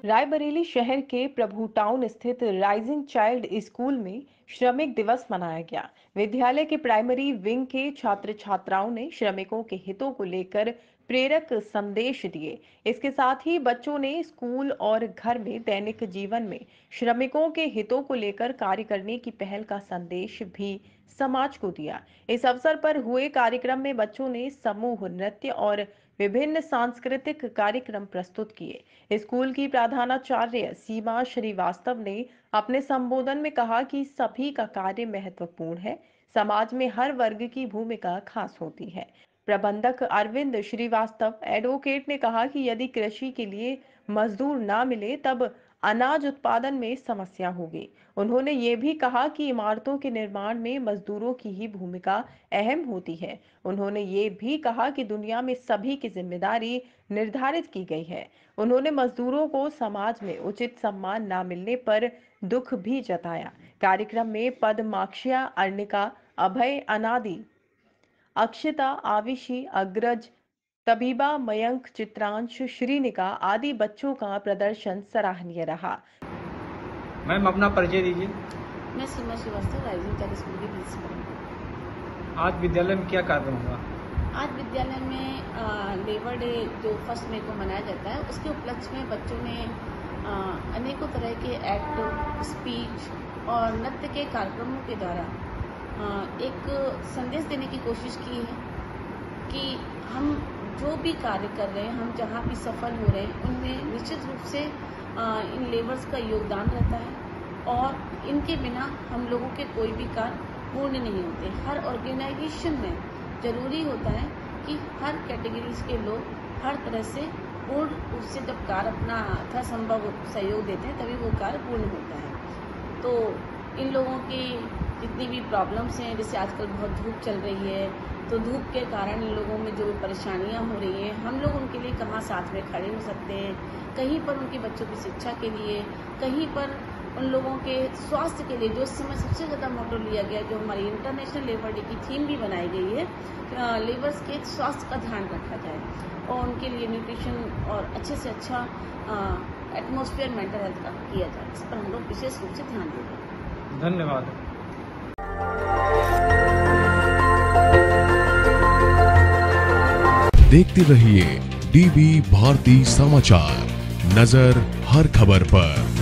रायबरेली शहर के प्रभु टाउन स्थित राइजिंग चाइल्ड स्कूल में श्रमिक दिवस मनाया गया। विद्यालय के प्राइमरी विंग के छात्र छात्राओं ने श्रमिकों के हितों को लेकर प्रेरक संदेश दिए। इसके साथ ही बच्चों ने स्कूल और घर में दैनिक जीवन में श्रमिकों के हितों को लेकर कार्य करने की पहल का संदेश भी समाज को दिया। इस अवसर पर हुए कार्यक्रम में बच्चों ने समूह नृत्य और विभिन्न सांस्कृतिक कार्यक्रम प्रस्तुत किए। स्कूल की प्रधानाचार्य सीमा श्रीवास्तव ने अपने संबोधन में कहा कि सभी का कार्य महत्वपूर्ण है। समाज में हर वर्ग की भूमिका खास होती है। प्रबंधक अरविंद श्रीवास्तव एडवोकेट ने कहा कि यदि कृषि के लिए मजदूर ना मिले तब अनाज उत्पादन में समस्या होगी। उन्होंने ये भी कहा कि इमारतों के निर्माण में मजदूरों की ही भूमिका अहम होती है। उन्होंने ये भी कहा कि दुनिया में सभी की जिम्मेदारी निर्धारित की गई है। उन्होंने मजदूरों को समाज में उचित सम्मान न मिलने पर दुख भी जताया। कार्यक्रम में पद्माक्षिया, अर्णिका, अभय, अनादि, अक्षिता, आविशी, अग्रज, तबीबा, मयंक, चित्रांश, श्रीनिका आदि बच्चों का प्रदर्शन सराहनीय रहा। मैम अपना परिचय दीजिए। मैं Seema Srivastava, rising child school की प्रिंसिपल हूँ। आज विद्यालय में क्या कार्यक्रम हुआ? आज विद्यालय में लेबर डे जो 1 मई को मनाया जाता है, उसके उपलक्ष्य में बच्चों ने अनेकों तरह के एक्ट, स्पीच और नृत्य के कार्यक्रमों के द्वारा एक संदेश देने की कोशिश की है कि हम जो भी कार्य कर रहे हैं, हम जहाँ भी सफल हो रहे हैं, उनमें निश्चित रूप से इन लेबर्स का योगदान रहता है और इनके बिना हम लोगों के कोई भी कार्य पूर्ण नहीं होते। हर ऑर्गेनाइजेशन में जरूरी होता है कि हर कैटेगरीज के लोग हर तरह से पूर्ण रूप से जब कार्य अपना यथासंभव सहयोग देते हैं तभी वो कार्य पूर्ण होता है। तो इन लोगों की जितनी भी प्रॉब्लम्स हैं, जैसे आजकल बहुत धूप चल रही है, तो धूप के कारण इन लोगों में जो परेशानियां हो रही हैं, हम लोग उनके लिए कहाँ साथ में खड़े हो सकते हैं। कहीं पर उनकी बच्चों की शिक्षा के लिए, कहीं पर उन लोगों के स्वास्थ्य के लिए, जो इस समय सबसे ज़्यादा मोटो लिया गया, जो हमारी इंटरनेशनल लेबर डे की थीम भी बनाई गई है, लेबर्स के स्वास्थ्य का ध्यान रखा जाए और उनके लिए न्यूट्रिशन और अच्छे से अच्छा एटमॉस्फेयर मेंटल हेल्थ का किया जाए। इस पर हम लोग विशेष रूप से ध्यान दे रहे हैं। धन्यवाद। देखते रहिए डीबी भारती समाचार, नजर हर खबर पर।